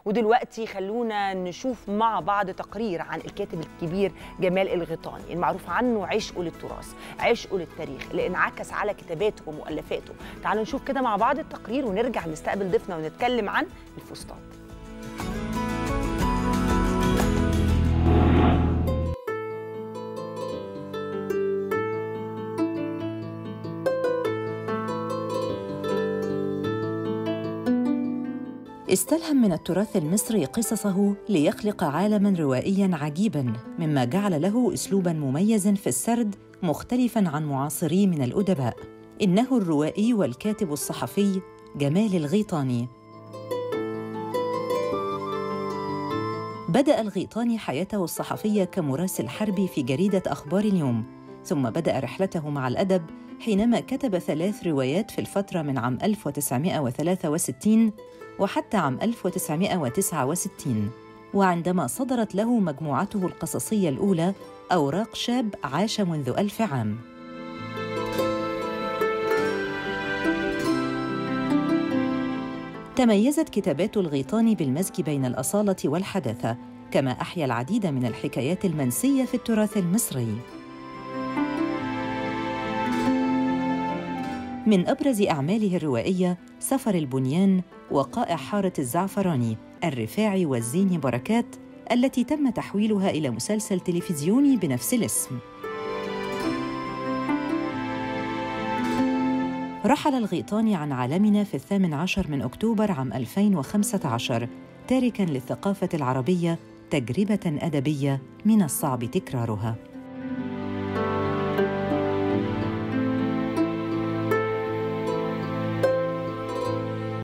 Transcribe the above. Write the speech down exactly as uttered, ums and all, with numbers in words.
ودلوقتي خلونا نشوف مع بعض تقرير عن الكاتب الكبير جمال الغيطاني المعروف عنه عشقه للتراث، عشقه للتاريخ اللي انعكس على كتاباته ومؤلفاته. تعالوا نشوف كده مع بعض التقرير ونرجع نستقبل ضيفنا ونتكلم عن الفسطاط. استلهم من التراث المصري قصصه ليخلق عالماً روائياً عجيباً، مما جعل له أسلوباً مميزاً في السرد مختلفاً عن معاصريه من الأدباء. إنه الروائي والكاتب الصحفي جمال الغيطاني. بدأ الغيطاني حياته الصحفية كمراسل حربي في جريدة أخبار اليوم، ثم بدأ رحلته مع الأدب حينما كتب ثلاث روايات في الفترة من عام ألف وتسعمائة وثلاثة وستين وحتى عام ألف وتسعمائة وتسعة وستين، وعندما صدرت له مجموعته القصصية الأولى أوراق شاب عاش منذ ألف عام. تميزت كتابات الغيطاني بالمزج بين الأصالة والحداثة، كما أحيا العديد من الحكايات المنسية في التراث المصري. من أبرز أعماله الروائية سفر البنيان، وقائع حارة الزعفراني، الرفاعي والزيني بركات، التي تم تحويلها إلى مسلسل تلفزيوني بنفس الاسم. رحل الغيطاني عن عالمنا في الثامن عشر من أكتوبر عام ألفين وخمسة عشر، تاركاً للثقافة العربية تجربة أدبية من الصعب تكرارها.